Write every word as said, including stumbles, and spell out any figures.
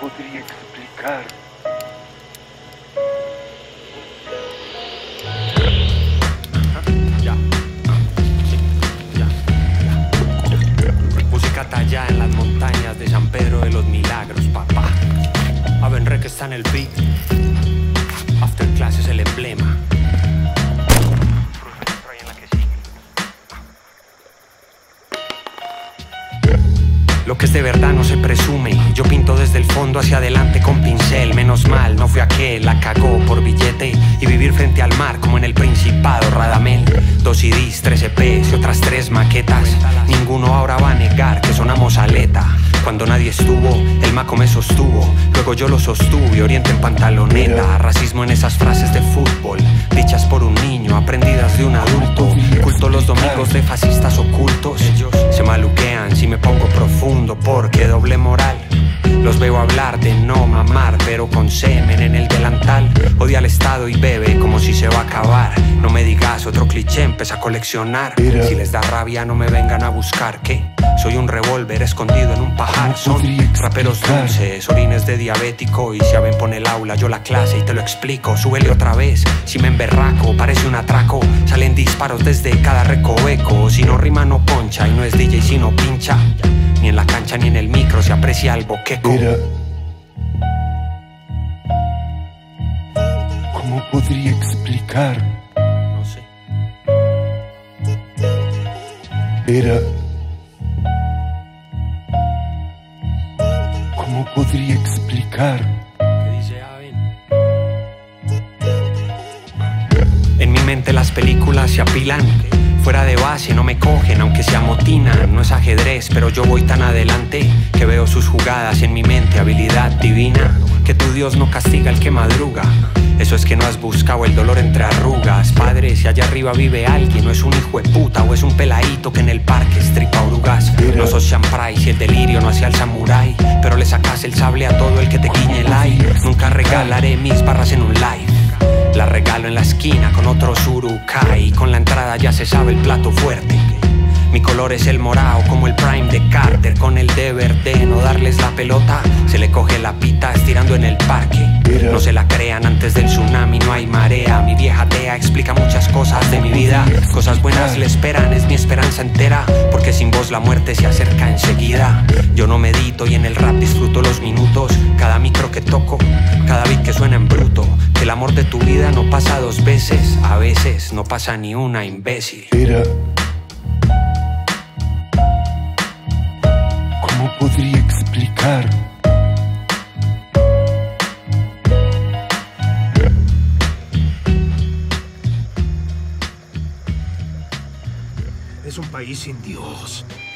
podría explicar? Ya. Sí, ya, ya. Música tallada en las montañas de San Pedro de los Milagros, papá. Abenrec está en el beat. After Class es el emblema. Lo que es de verdad no se presume. Yo pinto desde el fondo hacia adelante con pincel. Menos mal, no fui aquel, la cagó por billete. Y vivir frente al mar como en el Principado, Radamel. Dos C Ds, tres E Pes y otras tres maquetas. Ninguno ahora va a negar que sonamos aleta. Cuando nadie estuvo, el maco me sostuvo. Luego yo lo sostuve, Oriente en pantaloneta. Racismo en esas frases de fútbol, dichas por un niño, aprendidas de un adulto. Culto los domingos de fascistas ocultos. Ellos se maluquean si me pongo profundo, porque doble moral. Los veo hablar de no mamar, pero con semen en el delantal. Odia al Estado y bebe como si se va a acabar. No me digas otro cliché, empieza a coleccionar. Si les da rabia no me vengan a buscar, ¿qué? Soy un revólver escondido en un pajar. Son raperos dulces, orines de diabético. Y si Aben pone el aula, yo la clase y te lo explico. Súbele otra vez, si me emberraco, parece un atraco. Salen disparos desde cada recoveco. Si no rima no poncha y no es D J si no pincha. Ni en la cancha ni en el micro se aprecia el boqueco. Mira, ¿cómo podría explicar? No sé. Era, ¿cómo podría explicar? ¿Qué dice Aben? En mi mente las películas se apilan. Fuera de base no me cogen, aunque se amotinan. No es ajedrez, pero yo voy tan adelante que veo sus jugadas en mi mente. Habilidad divina, que tu Dios no castiga al que madruga. Eso es que no has buscado el dolor entre arrugas. Padre, si allá arriba vive alguien, no es un hijo de puta o es un peladito que en el parque estripa orugas. No sos Sean Price y el delirio no hacía el samurái, pero le sacas el sable a todo el que te guiñe el like. Nunca regalaré mis barras en un live. La regalo en la esquina con otro Surukai. Con la entrada ya se sabe el plato fuerte. Mi color es el morado como el prime de Carter. Con el deber de no darles la pelota, se le coge la pita estirando en el parque. No se la crean, antes del tsunami no hay marea. Mi vieja tea explica muchas cosas de mi vida. Cosas buenas le esperan, es mi esperanza entera. Porque sin vos la muerte se acerca enseguida. Yo no medito y en el rap disfruto los minutos. Cada micro que toco, cada beat que suena en bruto. Que el amor de tu vida no pasa dos veces. A veces no pasa ni una, imbécil. Era, ¿cómo podría explicar? Es un país sin Dios.